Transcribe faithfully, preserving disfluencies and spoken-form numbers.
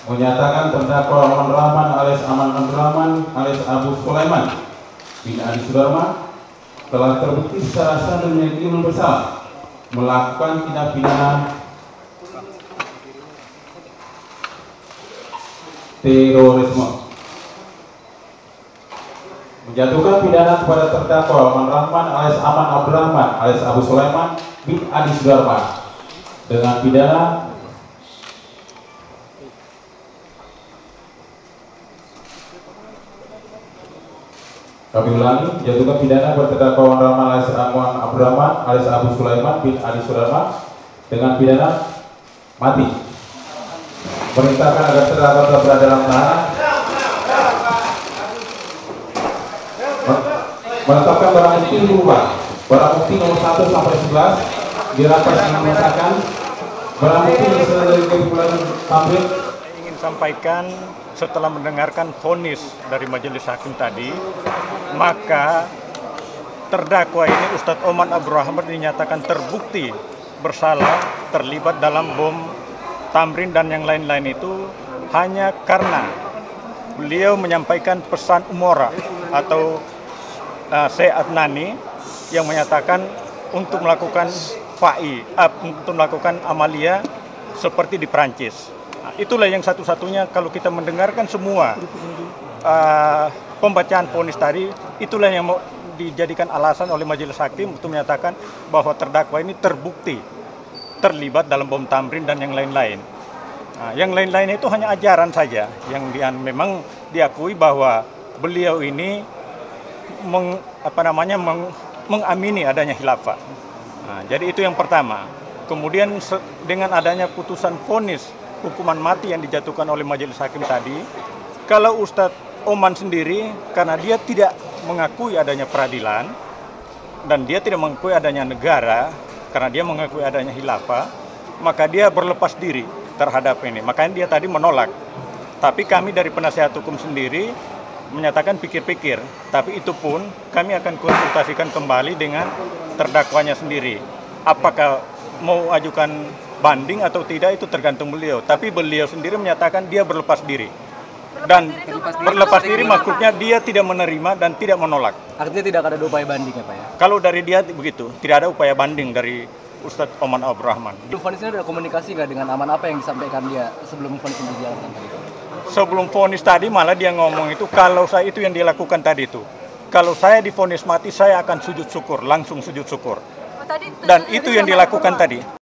menyatakan terdakwa Aman Rahman alias Aman Abdurrahman alias Abu Sulaiman bin Adi Sudarma telah terbukti secara sah dan meyakinkan bersalah melakukan tindak pidana terorisme, menjatuhkan pidana kepada terdakwa Aman Rahman alias Aman Abdurrahman alias Abu Sulaiman bin Adi Sudarma dengan pidana Kami ulangi, menjatuhkan pidana kepada terdakwa Aman Rahman alias Aman Abdurrahman alias Abu Sulaiman bin Adi Sudarma dengan pidana mati. Perintahkan agar terdakwa tetap berada dalam tahanan. Menetapkan barang bukti berubah. Barang bukti nomor satu sampai sebelas dirapat dengan menyatakan barang bukti yang sudah dari kesimpulan tampil. Ingin sampaikan setelah mendengarkan vonis dari majelis hakim tadi, maka terdakwa ini Ustadz Oman Abdurrahman dinyatakan terbukti bersalah terlibat dalam bom Tamrin dan yang lain-lain itu hanya karena beliau menyampaikan pesan umora atau uh, Syekh Adnani yang menyatakan untuk melakukan fa'i, uh, untuk melakukan amalia seperti di Perancis. Nah, itulah yang satu-satunya kalau kita mendengarkan semua uh, pembacaan vonis tadi, itulah yang mau dijadikan alasan oleh majelis hakim untuk menyatakan bahwa terdakwa ini terbukti terlibat dalam bom Tamrin dan yang lain-lain. Nah, yang lain-lain itu hanya ajaran saja yang dia, memang diakui bahwa beliau ini meng, apa namanya meng, mengamini adanya khilafah. Nah, jadi itu yang pertama. Kemudian dengan adanya putusan vonis hukuman mati yang dijatuhkan oleh majelis hakim tadi, kalau Ustadz Oman sendiri karena dia tidak mengakui adanya peradilan dan dia tidak mengakui adanya negara karena dia mengakui adanya khilafah, maka dia berlepas diri terhadap ini. Makanya dia tadi menolak. Tapi kami dari penasihat hukum sendiri menyatakan pikir-pikir. Tapi itu pun kami akan konsultasikan kembali dengan terdakwanya sendiri. Apakah mau ajukan banding atau tidak itu tergantung beliau. Tapi beliau sendiri menyatakan dia berlepas diri. Dan berlepas diri maksudnya dia tidak menerima dan tidak menolak. Artinya tidak ada upaya banding ya Pak ya? Kalau dari dia begitu, tidak ada upaya banding dari Ustadz Oman Abdurrahman. Vonis ini ada komunikasi nggak dengan aman apa yang disampaikan dia sebelum vonis ini dijalankan tadi? Sebelum vonis tadi malah dia ngomong itu kalau saya itu yang dilakukan tadi itu. Kalau saya divonis mati saya akan sujud syukur, langsung sujud syukur. Dan itu yang dilakukan tadi.